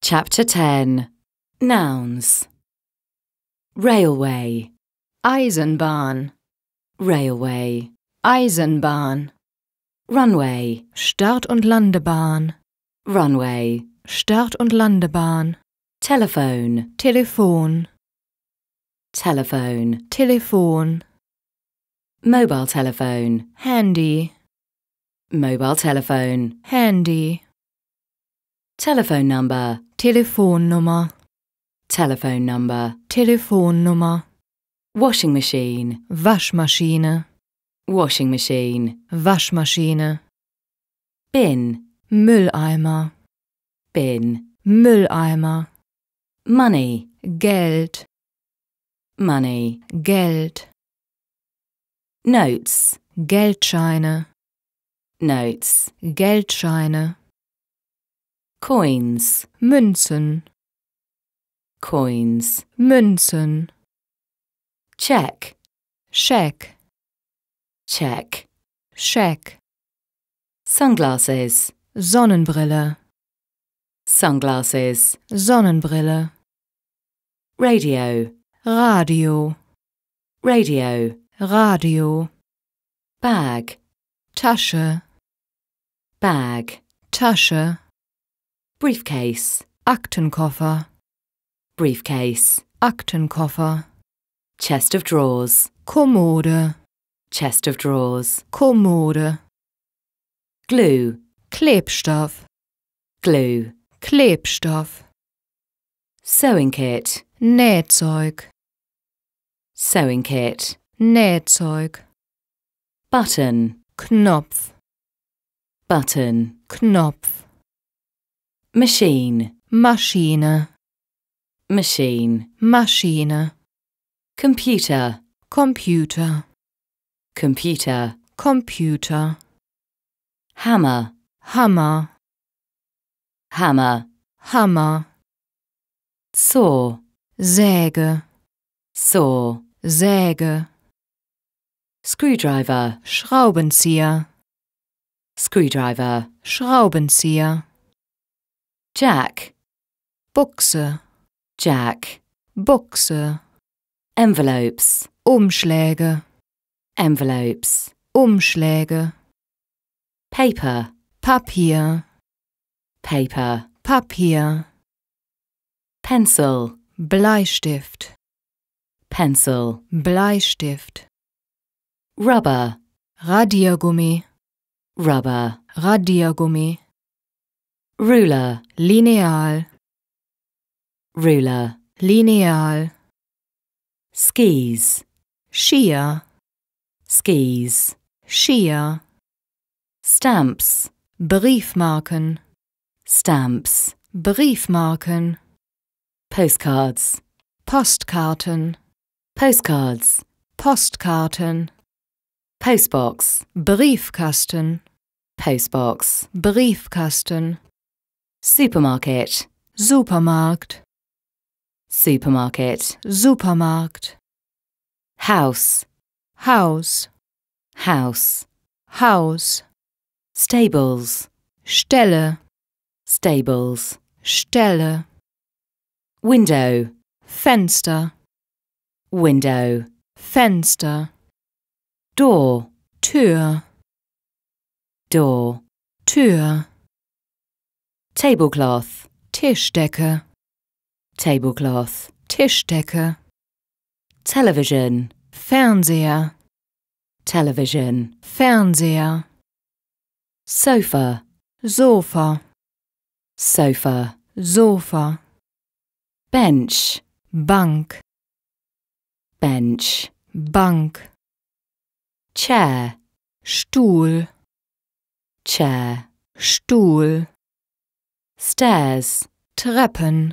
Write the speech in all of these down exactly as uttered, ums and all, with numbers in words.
Chapter ten. Nouns. Railway, Eisenbahn, railway. Eisenbahn, Runway, Start- und Landebahn, runway. Start- und Landebahn, Telephone, Telefon, telephone. Telefon, Mobile telephone, Handy, mobile telephone. Handy, Telephone number, Telefonnummer, telephone number. Telefonnummer, Washing machine, Waschmaschine, washing machine. Waschmaschine, Bin, Mülleimer, bin. Mülleimer, Money, Geld, money. Geld, Notes, Geldscheine, notes. Geldscheine, Coins, Münzen, coins. Münzen, Check, Scheck, check. Scheck, Sunglasses, Sonnenbrille, sunglasses. Sonnenbrille, Radio, Radio, radio. Radio, Bag, Tasche, bag. Tasche, Briefcase, Aktenkoffer, briefcase. Aktenkoffer, Chest of drawers, Kommode, chest of drawers. Kommode, Glue, Klebstoff, glue. Klebstoff, Sewing kit, Nähzeug, sewing kit. Nähzeug, Button, Knopf, button. Knopf, Machine, Maschine, machine. Maschine, Computer, Computer, computer. Computer, Hammer, Hammer, hammer. Hammer, Saw, Säge, saw. Säge, Screwdriver, Schraubenzieher, screwdriver. Schraubenzieher, Jack, Buchse, jack. Buchse, Envelopes, Umschläge, envelopes. Umschläge, Paper, Papier, paper. Papier, Pencil, Bleistift, pencil. Bleistift, Rubber, Radiergummi, rubber. Radiergummi, Ruler, Lineal, ruler. Lineal, Skis, Skier, skis. Skier, Stamps, Briefmarken, stamps. Briefmarken, Postcards, Postkarten, postcards. Postkarten, Postbox, Briefkasten, postbox. Briefkasten, Supermarket, Supermarkt, supermarket. Supermarkt, House, Haus, house. Haus, Stables, Stelle, stables. Stelle, Window, Fenster, window. Fenster, Door, Tür, door. Tür, Tablecloth, Tischdecke, tablecloth. Tischdecke, Television, Fernseher, television. Fernseher, Sofa, Sofa, sofa. Sofa, Bench, Bank, bench. Bank, Chair, Stuhl, chair. Stuhl, Stairs, Treppen,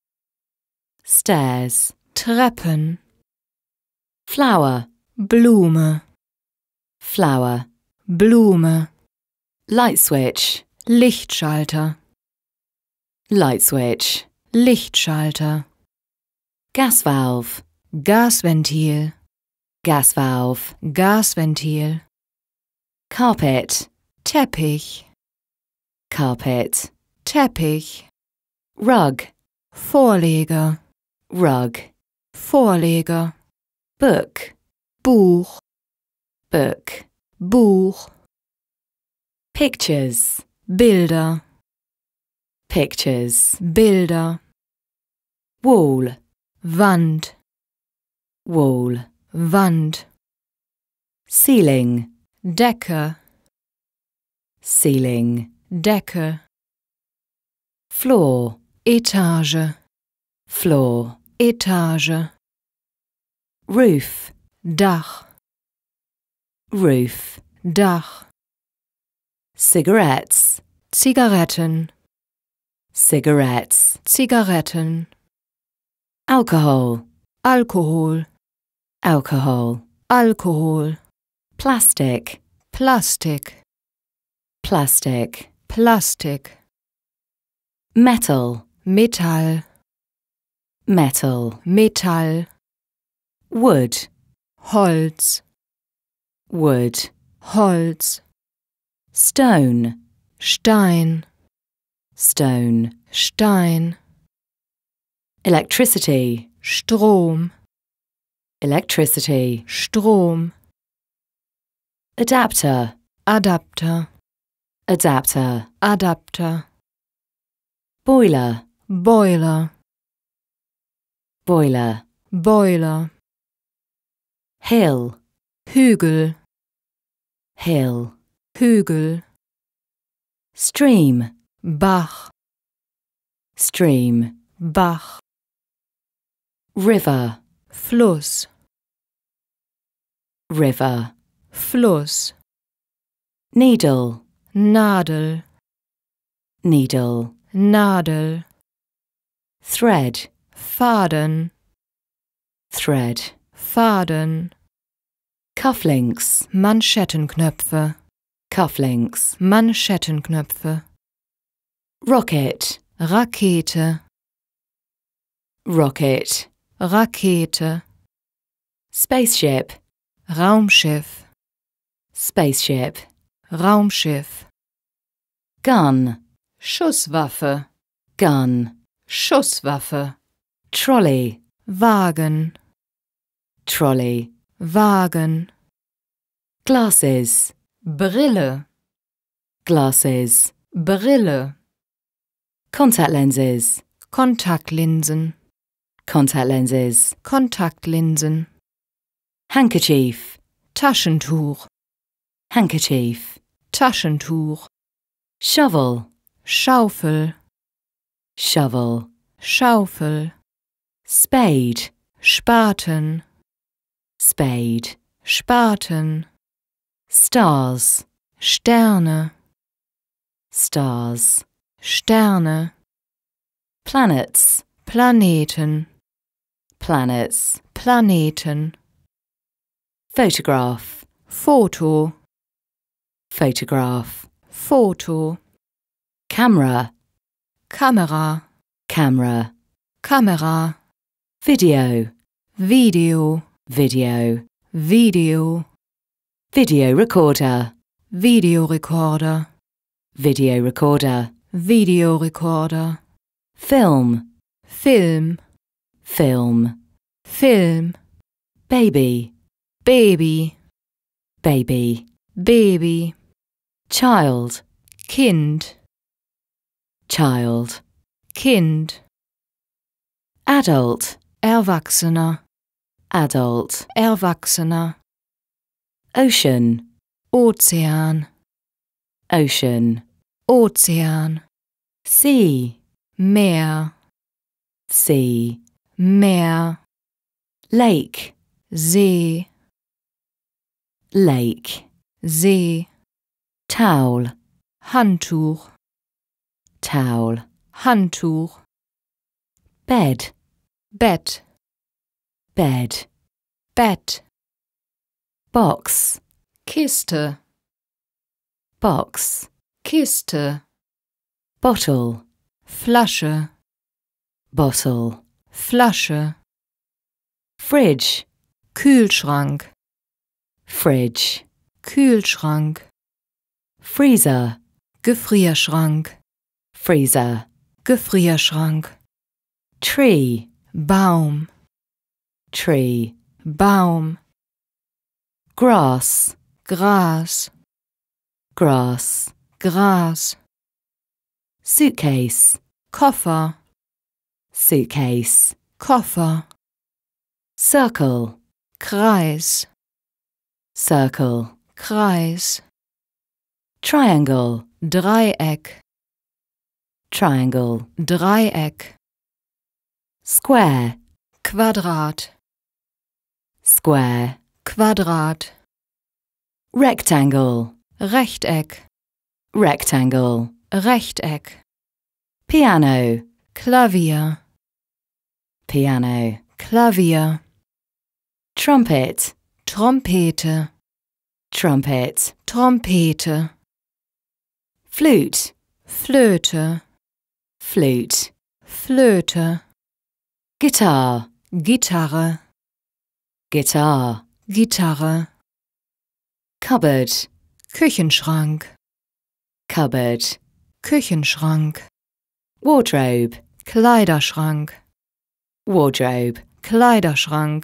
stairs. Treppen, Flower, Blume, flower. Blume, Light switch, Lichtschalter, light switch. Lichtschalter, Gas valve, Gasventil, gas valve. Gasventil, Carpet, Teppich, carpet. Teppich, rug, Vorleger, rug, Vorleger, book, Buch, book, Buch, pictures, Bilder, pictures, Bilder, wall, Wand, wall, Wand, ceiling, Decke, ceiling, Decke, floor, Etage, floor, Etage, roof, Dach, roof, Dach, cigarettes, Zigaretten, cigarettes, Zigaretten, alcohol, Alkohol, alcohol, Alkohol, plastic, Plastik, plastic, Plastik, metal, Metall, metal, Metall, wood, Holz, wood, Holz, stone, Stein, stone, Stein, electricity, Strom, electricity, Strom, adapter, Adapter, adapter, Adapter, boiler, Boiler, boiler, Boiler, hill, Hügel, hill, Hügel, stream, Bach, stream, Bach, river, Fluss, river, Fluss, needle, Nadel, needle, Nadel, thread, Faden, thread, Faden, cufflinks, Manschettenknöpfe, cufflinks, Manschettenknöpfe, rocket, Rakete, rocket, Rakete, spaceship, Raumschiff, spaceship, Raumschiff, gun, Schusswaffe, gun, Schusswaffe, trolley, Wagen, trolley, Wagen, glasses, Brille, glasses, Brille, contact lenses, Kontaktlinsen, contact lenses, Kontaktlinsen, handkerchief, Taschentuch, handkerchief, Taschentuch, shovel, Schaufel, shovel, Schaufel, spade, Spaten, spade, Spaten, stars, Sterne, stars, Sterne, planets, Planeten, planets, Planeten, photograph, Foto, photograph, Foto, camera, Kamera, camera, Kamera, video, Video, video, Video, video recorder, Videorekorder, video recorder, Videorekorder, film, Film, film, Film, baby, Baby, baby, Baby, child, Kind, child, Kind, adult, Erwachsener, adult, Erwachsener, ocean, Ozean, ocean, Ozean, sea, Meer, sea, Meer, lake, See, lake, See, towel, Handtuch, towel, Handtuch, bed, Bett, bed, Bett, box, Kiste, box, Kiste, bottle, Flasche, bottle, Flasche, fridge, Kühlschrank, fridge, Kühlschrank, freezer, Gefrierschrank, freezer, Gefrierschrank. Tree, Baum. tree. Baum. Grass, Gras. grass. Gras. Suitcase, Koffer. suitcase. Koffer. Circle, Kreis. circle. Kreis. Triangle, Dreieck. triangle. Dreieck. Square, Quadrat. square. Quadrat. Rectangle, Rechteck. rectangle. Rechteck. Piano, Klavier. piano. Klavier. Trumpet, Trompete. trumpet. Trompete. Flute, Flöte. flute. Flöte. Guitar, Gitarre. guitar. Gitarre. Cupboard, Küchenschrank. cupboard. Küchenschrank. Wardrobe, Kleiderschrank. wardrobe. Kleiderschrank.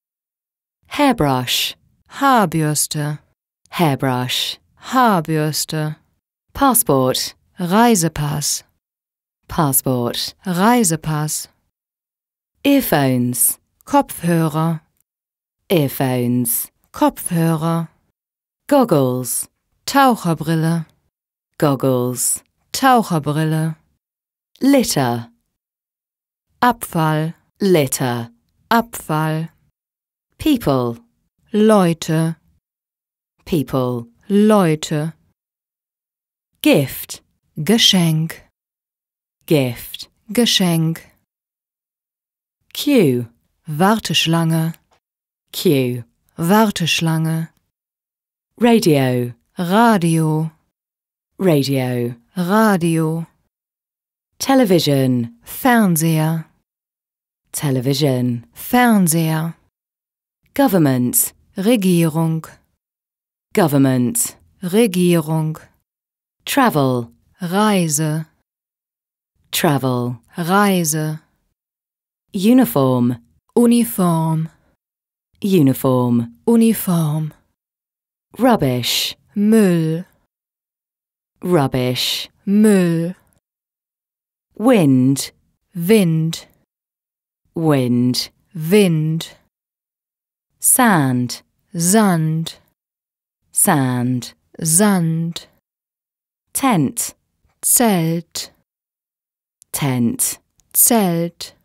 Hairbrush, Haarbürste. hairbrush. Haarbürste. Passport, Reisepass. passport. Reisepass. Earphones, Kopfhörer. earphones. Kopfhörer. Goggles, Taucherbrille. goggles. Taucherbrille. Litter, Abfall. litter. Abfall. People, Leute. people. Leute. Gift, Geschenk. gift. Geschenk. Queue, Warteschlange. queue. Warteschlange. Radio, Radio. radio. Radio. Television, Fernseher. television. Fernseher. Government, Regierung. government. Regierung. Travel, Reise. travel. Reise. Uniform, Uniform. uniform. Uniform. Rubbish, Müll. rubbish. Müll. Wind, Wind. wind. Wind. Sand, Sand. sand. Sand. Tent, Zelt. tent. Zelt.